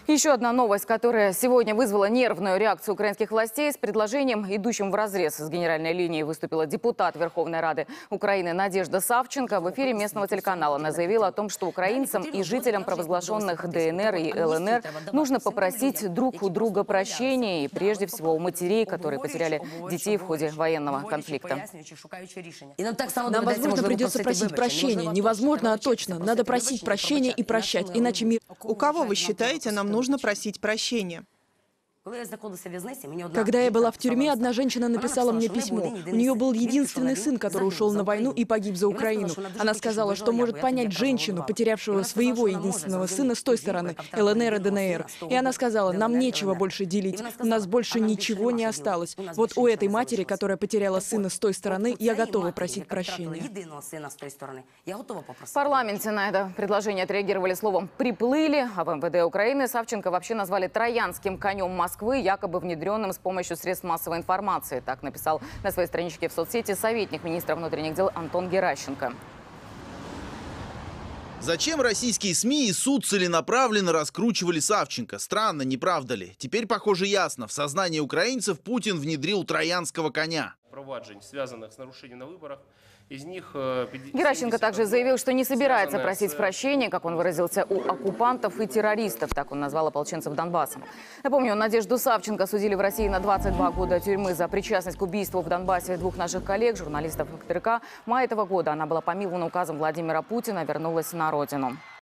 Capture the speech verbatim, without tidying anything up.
Еще одна новость, которая сегодня вызвала нервную реакцию украинских властей. С предложением, идущим вразрез с генеральной линией, выступила депутат Верховной Рады Украины Надежда Савченко. В эфире местного телеканала она заявила о том, что украинцам и жителям провозглашенных ДНР и ЛНР нужно попросить друг у друга прощения. И прежде всего у матерей, которые потеряли детей в ходе военного конфликта. Нам, возможно, придется просить прощения. Невозможно, а точно. Надо просить прощения и прощать, иначе мир... У кого, вы считаете, нам нужно просить прощения? Когда я была в тюрьме, одна женщина написала мне письмо. У нее был единственный сын, который ушел на войну и погиб за Украину. Она сказала, что может понять женщину, потерявшую своего единственного сына с той стороны, ЛНР и ДНР. И она сказала, нам нечего больше делить, у нас больше ничего не осталось. Вот у этой матери, которая потеряла сына с той стороны, я готова просить прощения. В парламенте на это предложение отреагировали словом «приплыли», а в МВД Украины Савченко вообще назвали троянским конем Москвы, якобы внедренным с помощью средств массовой информации. Так написал на своей страничке в соцсети советник министра внутренних дел Антон Геращенко. Зачем российские СМИ и суд целенаправленно раскручивали Савченко? Странно, не правда ли? Теперь, похоже, ясно. В сознании украинцев Путин внедрил троянского коня. Проваджень, связанных с нарушением на выборах. Из них пятьдесят... Геращенко также заявил, что не собирается просить прощения, как он выразился, у оккупантов и террористов. Так он назвал ополченцев Донбасса. Напомню, Надежду Савченко судили в России на двадцать два года тюрьмы за причастность к убийству в Донбассе двух наших коллег, журналистов ТРК. В мае этого года она была помилована указом Владимира Путина, вернулась на родину.